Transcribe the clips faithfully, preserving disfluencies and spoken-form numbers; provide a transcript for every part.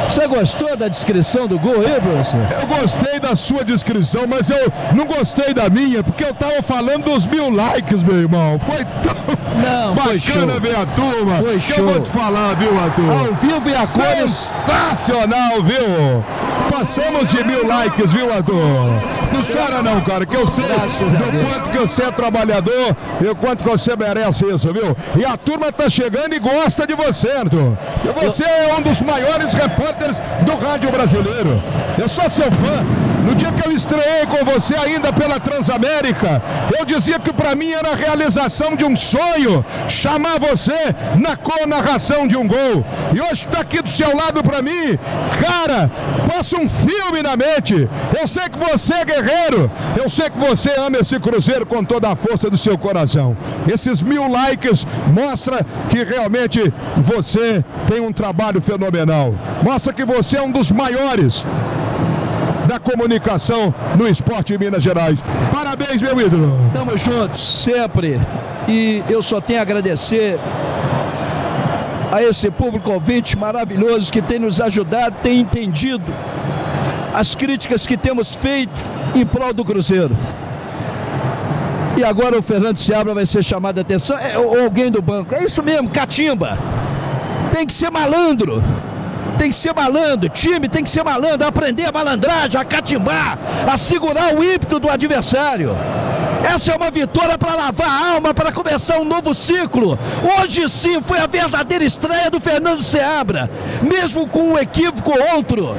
Você gostou da descrição do gol aí, professor? Eu gostei da sua descrição, mas eu não gostei da minha, porque eu tava falando dos mil likes, meu irmão. Foi tão não, bacana foi ver a turma. Foi que show. Eu vou te falar, viu, Arthur? Ao vivo e a cores. Sensacional, viu? Passamos de mil likes, viu, Arthur? Não chora não, cara, que eu sei do quanto que você é trabalhador e o quanto que você merece isso, viu? E a turma tá chegando e gosta de você, Arthur. Porque você é um dos maiores repórteres do rádio brasileiro. Eu sou seu fã. No dia que eu estreiei com você ainda pela Transamérica, eu dizia que pra mim era a realização de um sonho chamar você na co-narração de um gol. E hoje tá aqui do seu lado pra mim. Cara, passa um filme na mente. Eu sei que você é guerreiro. Eu sei que você ama esse Cruzeiro com toda a força do seu coração. Esses mil likes mostra que realmente você tem um trabalho fenomenal. Mostra que você é um dos maiores da comunicação no esporte em Minas Gerais. Parabéns, meu ídolo. Tamo juntos, sempre. E eu só tenho a agradecer a esse público ouvinte maravilhoso que tem nos ajudado, tem entendido as críticas que temos feito em prol do Cruzeiro. E agora o Fernando Seabra vai ser chamado a atenção, é, ou alguém do banco. É isso mesmo, catimba. Tem que ser malandro. Tem que ser malandro, time tem que ser malandro, aprender a malandragem, a catimbar, a segurar o ímpeto do adversário. Essa é uma vitória para lavar a alma, para começar um novo ciclo. Hoje sim foi a verdadeira estreia do Fernando Seabra, mesmo com um equívoco ou outro.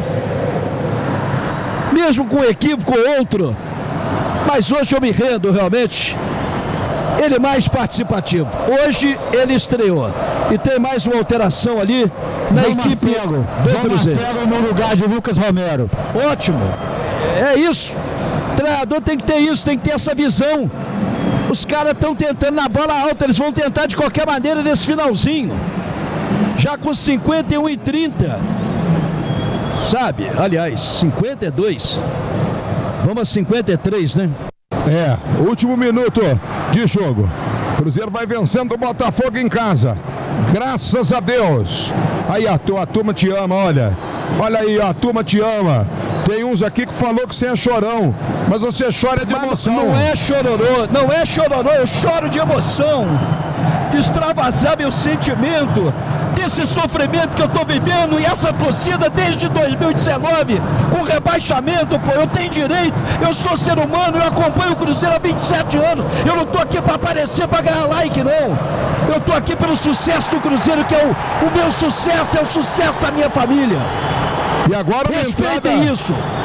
Mesmo com um equívoco ou outro. Mas hoje eu me rendo realmente. Ele mais participativo. Hoje ele estreou. E tem mais uma alteração ali na João equipe Marcelo, do João Cruzeiro. Marcelo no lugar de Lucas Romero. Ótimo. É isso. O treinador tem que ter isso, tem que ter essa visão. Os caras estão tentando na bola alta, eles vão tentar de qualquer maneira nesse finalzinho. Já com cinquenta e um e trinta. Sabe? Aliás, cinquenta e dois. Vamos a cinquenta e três, né? É, último minuto de jogo. Cruzeiro vai vencendo o Botafogo em casa. Graças a Deus. Aí a, tu, a turma te ama, olha. Olha aí, a turma te ama. Tem uns aqui que falou que você é chorão, mas você chora de Mas emoção. não é chororô, não é chororô, eu choro de emoção. De extravasar meu sentimento, desse sofrimento que eu tô vivendo, e essa torcida desde dois mil e dezenove, com rebaixamento, pô, eu tenho direito, eu sou ser humano, eu acompanho o Cruzeiro há vinte e sete anos, eu não tô aqui para aparecer, para ganhar like, não. Eu tô aqui pelo sucesso do Cruzeiro, que é o, o meu sucesso, é o sucesso da minha família. E agora respeitem entrada... isso.